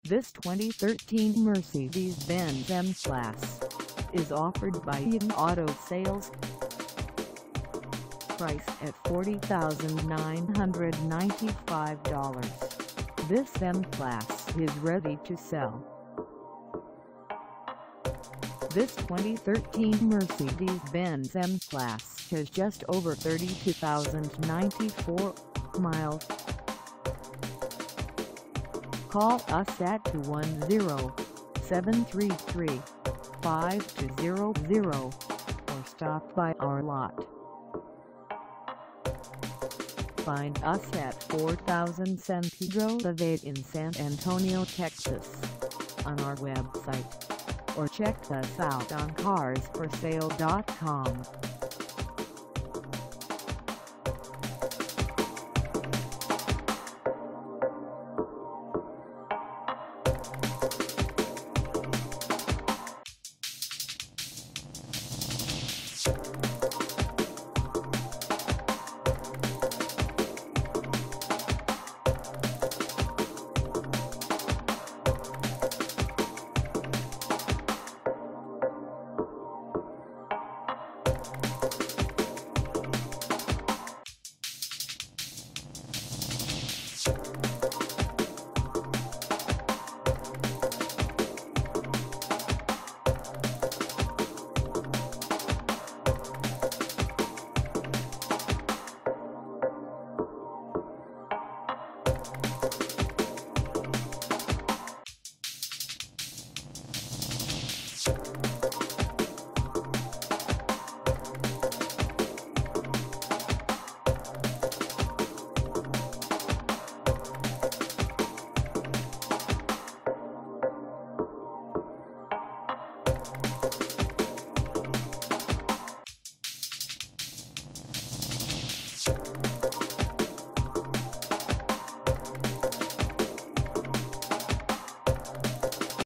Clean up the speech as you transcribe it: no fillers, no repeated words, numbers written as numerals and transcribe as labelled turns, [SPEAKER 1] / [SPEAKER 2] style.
[SPEAKER 1] This 2013 Mercedes-Benz M-Class is offered by Yam Auto Sales. Price at $40,995. This M-Class is ready to sell. This 2013 Mercedes-Benz M-Class has just over 32,094 miles. Call us at 210-733-5200 or stop by our lot. Find us at 4000 San Pedro Ave in San Antonio, Texas, on our website, or check us out on carsforsale.com.